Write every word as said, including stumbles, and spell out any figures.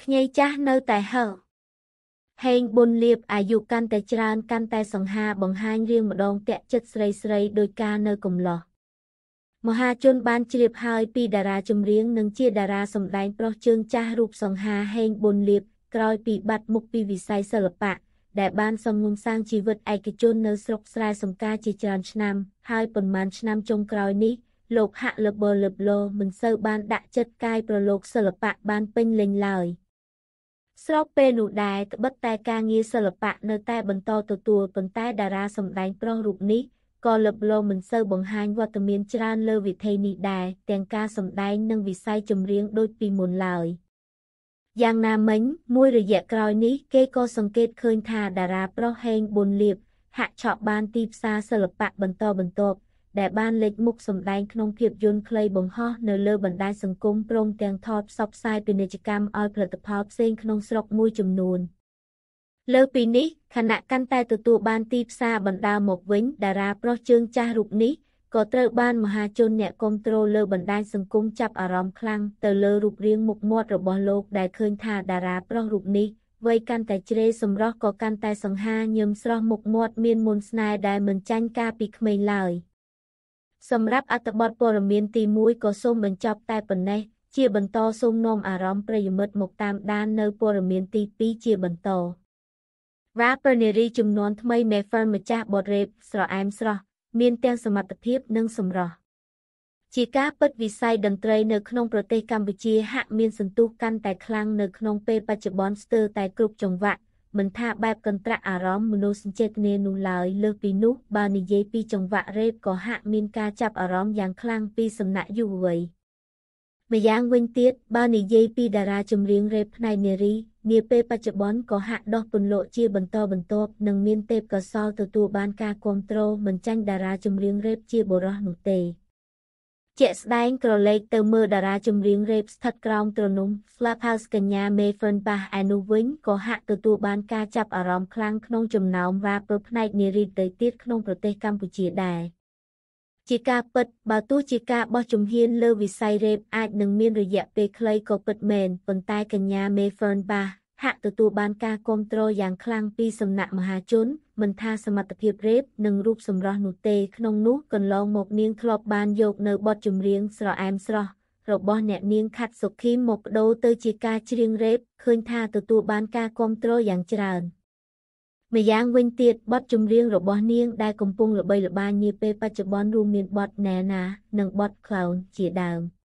ខ្ញីចាស់នៅតែហើហេងប៊ុនលៀបអាយុកាន់តែច្រើនកាន់តែសង្ហាបង្ហាញរៀងម្ដងតាក់ចិត្តស្រីស្រីដោយការនៅកំឡោះមហាជនបានជ្រាបហើយពីតារាចម្រៀងនិងជាតារាសម្ដែងប្រុសជើងចាស់រូបសង្ហាហេងប៊ុនលៀបក្រោយពីបាត់មុខពីវិស័យសិល្បៈដែលបានសំងំសាងជីវិតឯកជននៅស្រុកស្រែសំការជាច្រើនឆ្នាំហើយប៉ុន្មានឆ្នាំចុងក្រោយនេះលោកហាក់លបលបលមិនសូវបានដាក់ចិត្តកាយប្រឡូកសិល្បៈបានពេញលេញឡើយស្របពេលនោះដែរត្បិតតែការងារសិល្បៈនៅតែបន្តទទួលប៉ុន្តែតារាសម្ដែងប្រុសរូបនេះក៏លបលមិនសូវបង្ហាញវត្តមានច្រើនលើវិថីនេះដែរទាំងការសម្ដែងនិងវិស័យចម្រៀងដូចពីមុនឡើយយ៉ាងណាមិញមួយរយៈក្រោយនេះគេក៏សង្កេតឃើញថាតារាប្រុសហេងប៊ុនលៀបហាក់ឆក់បានទីផ្សារសិល្បៈបន្តបន្ទាប់ដែលបានលេចមុខសម្ដែងក្នុងភាពយន្តខ្លីបង្ហោះនៅលើបណ្ដាញសង្គមព្រមទាំងថតផ្សព្វផ្សាយពាណិជ្ជកម្មឲ្យផលិតផលផ្សេងក្នុងស្រុកមួយចំនួនលើពីនេះខណៈកាន់តែទទួលបានទីផ្សារបណ្ដាមកវិញតារាប្រុសជើងចាស់រូបនេះក៏ត្រូវបានមហាជនអ្នកគាំទ្រលើបណ្ដាញសង្គមចាប់អារម្មណ៍ខ្លាំងទៅលើរូបរាងមុខមាត់របស់លោកដែលឃើញថាតារាប្រុសរូបនេះវ័យកាន់តែជ្រេសម្រស់ក៏កាន់តែសង្ហាញឹមស្រស់មុខមាត់មានមន្តស្នេហ៍ដែលមិនចាញ់ការពីក្មេងឡើយសម្រាប់អត្ថបទព័ត៌មានទីមួយក៏សូមបញ្ចប់តែប៉ុណ្ណេះជាបន្តសូមនាំអារម្មណ៍ប្រិយមិត្តមកតាមដាននៅព័ត៌មានទីពីរជាបន្ត Rapper នារីជំនាន់ថ្មី Mefern ម្ចាស់បទរ៉េបស្រអែមស្រស់មានទាំងសមត្ថភាពនិងសម្រស់ជាការពិតវិស័យតន្ត្រីនៅក្នុងប្រទេសកម្ពុជាហាក់មានសន្ទុះកាន់តែខ្លាំងនៅក្នុងពេលបច្ចុប្បន្នស្ទើរតែគ្រប់ចង្វាក់មិនថាបែបកន្ត្រាក់អារម្មណ៍មនោសញ្ចេតនានោះឡើយលើសពីនោះបើនិយាយពីចង្វាក់រ៉េបក៏ហាក់មានការចាប់អារម្មណ៍យ៉ាងខ្លាំងពីសំណាក់យុវវ័យម្យ៉ាងវិញទៀតបើនិយាយពីតារាចម្រៀងរ៉េបផ្នែកនារីនាពេលបច្ចុប្បន្នក៏ហាក់ដុះពន្លកជាបន្តបន្ទាប់និងមានទេពកោសល្យទទួលបានការគាំទ្រមិនចាញ់តារាចម្រៀងរ៉េបជាបុរសនោះទេជាក់ស្ដែងក្រឡេកទៅមើលតារាចម្រៀងរ៉េបស្ថិតក្រោមទ្រនំ Clubhouse កញ្ញា Mefern ប៉ះឯនោះវិញក៏ហាក់ទទួលបានការចាប់អារម្មណ៍ខ្លាំងក្នុងចំណោម rapper ផ្នែកនារីទៅទៀតក្នុងប្រទេសកម្ពុជាដែរជាការពិតបើទោះជាការបោះជំហានលើវិស័យរ៉េបអាចនឹងមានរយៈពេលខ្លីក៏ពិតមែនប៉ុន្តែកញ្ញា Mefern ប៉ះហាក់ទទួលបានការគាំទ្រយ៉ាងខ្លាំងពីសំណាក់មហាជនមិនថាសមត្ថភាពរ៉េបនិងរូបសម្រស់នោះទេក្នុងនោះកន្លងមកនាងធ្លាប់បានយកនៅបទចម្រៀងស្រអែមស្រស់របស់អ្នកនាងខាត់សុខីមកបដូរទៅជាការច្រៀងរ៉េបឃើញថាទទួលបានការគាំទ្រយ៉ាងច្រើនម្យ៉ាងវិញទៀតបទចម្រៀងរបស់នាងដែលកំពុងល្បីល្បាញនាពេលបច្ចុប្បន្នរួមមានបទណែណានិងបទ Clown ជាដើម